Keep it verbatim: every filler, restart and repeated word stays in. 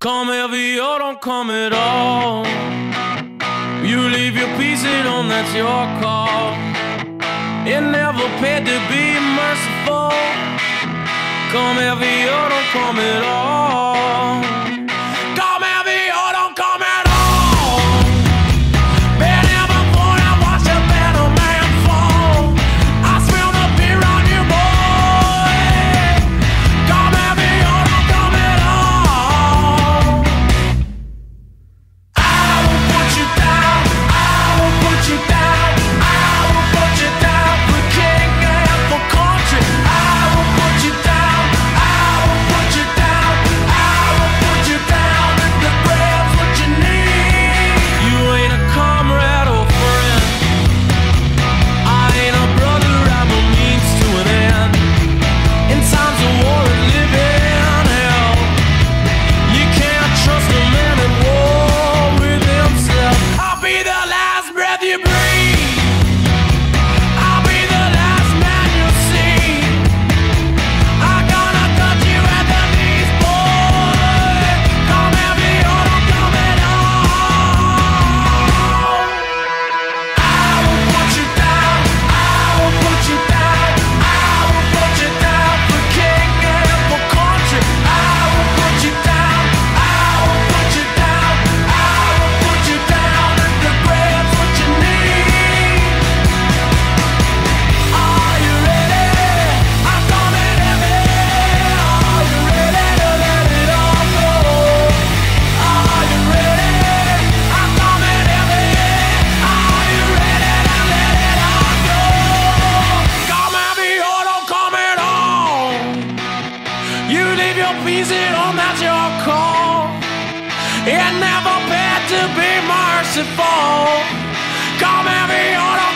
Come heavy or don't come at all. You leave your piece at home, that's your call. It never paid to be merciful. Come heavy or don't come at all. Come heavy or don't come at all. Been here before, I watched a better man fall. I smell the beer on you, boy. Come heavy or don't come at all. I will put you down, I will put you down, I will put you down for king and for country. I will put you down, I will put you down, I will put you down. The bread's what you need. You ain't a comrade or friend. I ain't a brother, I'm a means to an end. In times of war and living hell, you can't trust a man at war with himself. I'll be the last breath you breathe. I'll be the last man you see. I'm gonna touch you at the knees, boy. Come heavy or don't come at all. I will put you down, I will put you down, I will put you down for king and for country. I will put you down, I will put you down, I will put you down. The bread's what you need. Are you ready? I'm coming heavy. Are you ready to let it all go? Are you ready? I'm coming heavy. Are you ready to let it all go? Come heavy or don't come at all. You leave your piece at home, that's your call. It never paid to be merciful. Come heavy or don't